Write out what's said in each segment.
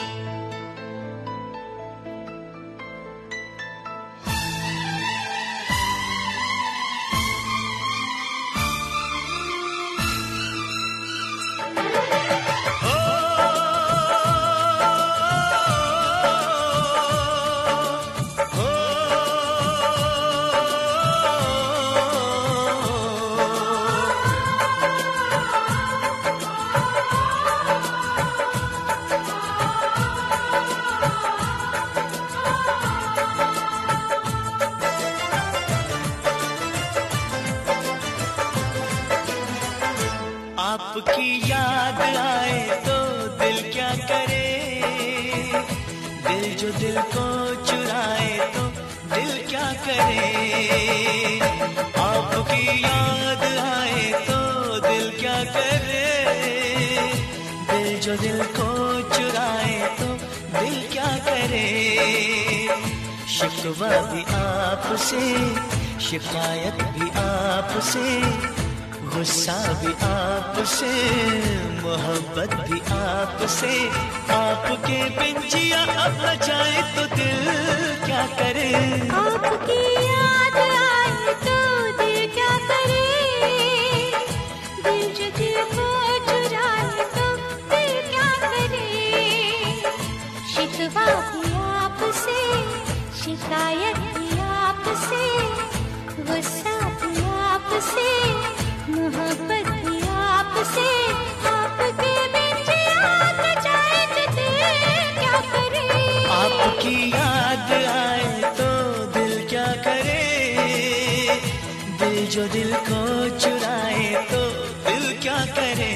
आपकी याद आए तो दिल क्या करे, दिल जो दिल को चुराए तो दिल क्या करे। आपकी याद आए तो दिल क्या करे, दिल जो दिल को चुराए तो दिल क्या करे। शिकवा भी आपसे, शिकायत भी आपसे, गुस्सा भी आपसे, मोहब्बत भी आपसे। आपके बिन जिया अब न जाए तो दिल क्या करे। आपकी याद आए तो दिल क्या करे, दिल जो दिल को चुराए तो दिल क्या करे। शिकवा भी आपसे, शिकायत भी आपसे, गुस्सा भी आपसे, मोहब्बत भी आपसे। आपके बिन जिया न जाए तो दिल क्या करे। आपकी याद आए तो दिल क्या करे, दिल जो दिल को चुराए तो दिल क्या करे।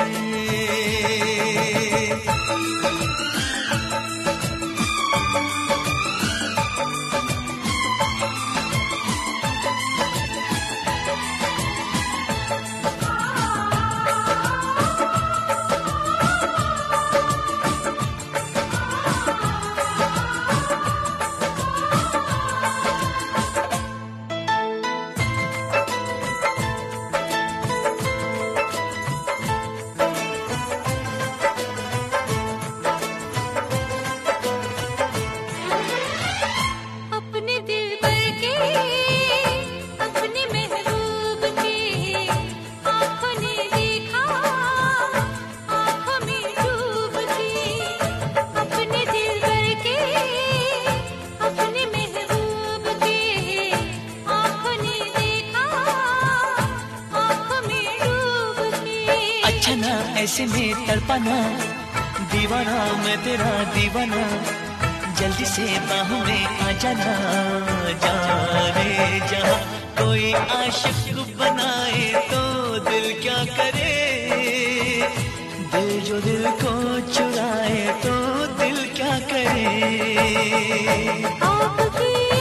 ऐसे में तड़पाना, दीवाना मैं तेरा दीवाना, जल्दी से बाहों में आ जाना। जाने जहाँ कोई आशिक बनाए तो दिल क्या करे, दिल जो दिल को चुराए तो दिल क्या करे। आपकी